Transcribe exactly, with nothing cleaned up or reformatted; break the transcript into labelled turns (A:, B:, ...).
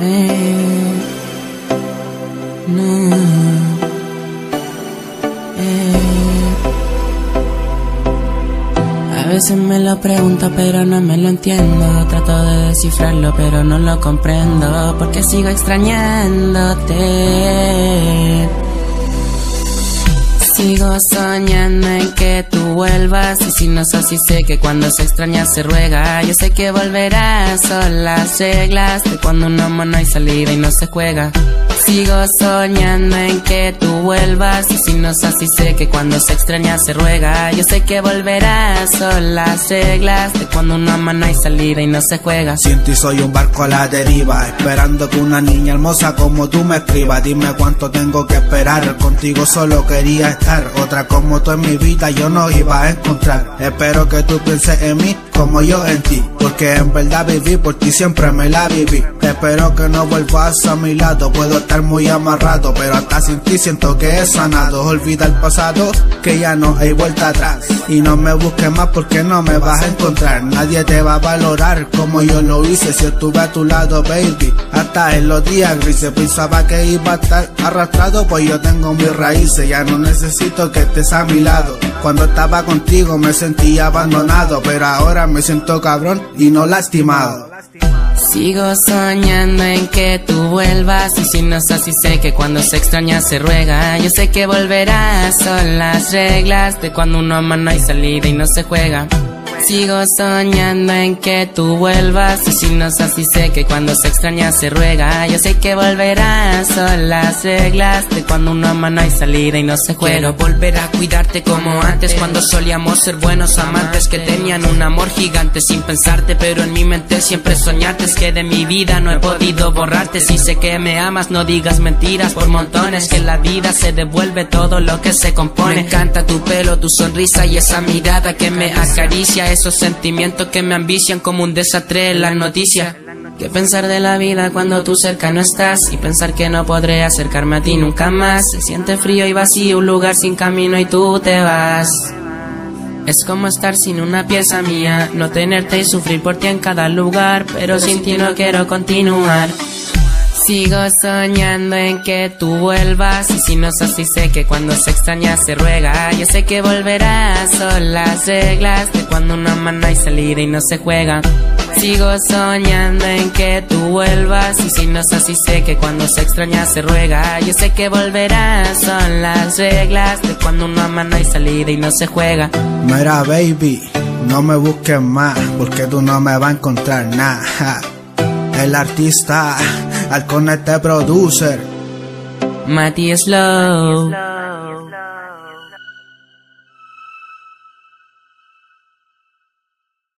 A: Eh, no. Eh. A veces me lo pregunto pero no me lo entiendo. Trato de descifrarlo pero no lo comprendo, porque sigo extrañándote. Sigo soñando en que tú vuelvas, y si no es así sé que cuando se extraña se ruega. Yo sé que volverás, son las reglas de cuando un amor no hay salida y no se juega. Sigo soñando en que tú vuelvas, y si no es así sé que cuando se extraña se ruega. Yo sé que volverás, son las reglas de cuando un amor no hay salida y no se juega.
B: Sin ti soy un barco a la deriva, esperando que una niña hermosa como tú me escriba. Dime cuánto tengo que esperar, contigo solo quería estar. Otra como tú en mi vida yo no iba a encontrar. Espero que tú pienses en mí como yo en ti, porque en verdad viví por ti, siempre me la viví. Espero que no vuelvas a mi lado, puedo estar muy amarrado, pero hasta sin ti siento que he sanado. Olvida el pasado, que ya no hay vuelta atrás, y no me busques más porque no me vas a encontrar. Nadie te va a valorar como yo lo hice si estuve a tu lado, baby. Hasta en los días grises pensaba que iba a estar arrastrado, pues yo tengo mis raíces, ya no necesito que estés a mi lado. Cuando estaba contigo me sentía abandonado, pero ahora me siento cabrón y no lastimado.
A: Sigo soñando en que tú vuelvas, y si no es así sé que cuando se extraña se ruega. Yo sé que volverás, son las reglas de cuando un amor no hay salida y no se juega. Sigo soñando en que tú vuelvas, y si no es así sé que cuando se extraña se ruega. Yo sé que volverás, son las reglas de cuando un amor no hay salida y no se juega. Quiero volver a cuidarte como antes, cuando solíamos ser buenos amantes que tenían un amor gigante sin pensarte, pero en mi mente siempre soñarte. Es que de mi vida no he podido borrarte. Si sé que me amas no digas mentiras por montones, que en la vida se devuelve todo lo que se compone. Me encanta tu pelo, tu sonrisa y esa mirada que me acaricia, esos sentimientos que me ambician como un desastre en las noticias. ¿Qué pensar de la vida cuando tú cerca no estás? Y pensar que no podré acercarme a ti nunca más. Se siente frío y vacío, un lugar sin camino y tú te vas. Es como estar sin una pieza mía, no tenerte y sufrir por ti en cada lugar, pero sin ti no quiero continuar. Sigo soñando en que tú vuelvas, y si no es así sé que cuando se extraña se ruega. Yo sé que volverás, son las reglas de cuando un amor no hay salida y no se juega. Sigo soñando en que tú vuelvas, y si no es así sé que cuando se extraña se ruega. Yo sé que volverás, son las reglas de cuando un amor no hay salida y no se juega.
B: Mira baby, no me busques más, porque tú no me vas a encontrar nada. El artista, al con este producer
A: Mati Slow.